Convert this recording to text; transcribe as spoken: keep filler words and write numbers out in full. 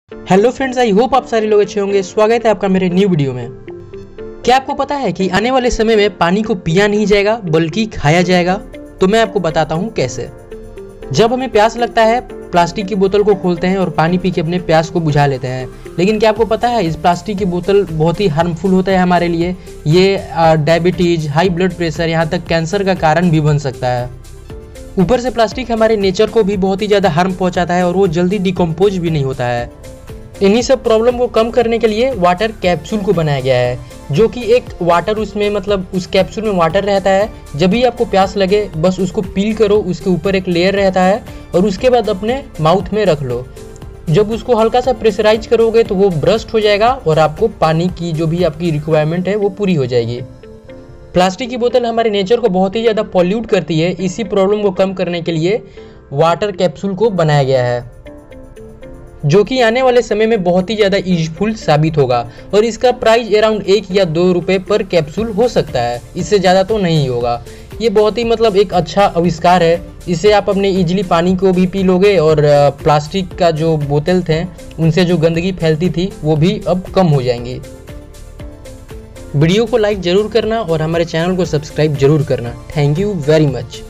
Hello friends, I hope आप सारे लोग अच्छे होंगे। स्वागत है आपका मेरे न्यू वीडियो में। क्या आपको पता है कि आने वाले समय में पानी को पिया नहीं जाएगा बल्कि खाया जाएगा? तो मैं आपको बताता हूँ कैसे। जब हमें प्यास लगता है, प्लास्टिक की बोतल को खोलते हैं और पानी पी के अपने प्यास को बुझा लेते हैं। लेकिन क्या आपको पता है इस प्लास्टिक की बोतल बहुत ही हार्मफुल होता है हमारे लिए। ये डायबिटीज, हाई ब्लड प्रेशर, यहाँ तक कैंसर का कारण भी बन सकता है। ऊपर से प्लास्टिक हमारे नेचर को भी बहुत ही ज़्यादा हार्म पहुँचाता है और वो जल्दी डिकम्पोज भी नहीं होता है। इन्हीं सब प्रॉब्लम को कम करने के लिए वाटर कैप्सूल को बनाया गया है, जो कि एक वाटर उसमें मतलब उस कैप्सूल में वाटर रहता है। जब भी आपको प्यास लगे बस उसको पील करो, उसके ऊपर एक लेयर रहता है और उसके बाद अपने माउथ में रख लो। जब उसको हल्का सा प्रेशराइज करोगे तो वो ब्रस्ट हो जाएगा और आपको पानी की जो भी आपकी रिक्वायरमेंट है वो पूरी हो जाएगी। प्लास्टिक की बोतल हमारे नेचर को बहुत ही ज़्यादा पॉल्यूट करती है। इसी प्रॉब्लम को कम करने के लिए वाटर कैप्सूल को बनाया गया है, जो कि आने वाले समय में बहुत ही ज़्यादा यूजफुल साबित होगा। और इसका प्राइस अराउंड एक या दो रुपये पर कैप्सूल हो सकता है, इससे ज़्यादा तो नहीं होगा। ये बहुत ही मतलब एक अच्छा आविष्कार है। इससे आप अपने इजीली पानी को भी पी लोगे और प्लास्टिक का जो बोतल थे उनसे जो गंदगी फैलती थी वो भी अब कम हो जाएंगी। वीडियो को लाइक ज़रूर करना और हमारे चैनल को सब्सक्राइब जरूर करना। Thank you very much.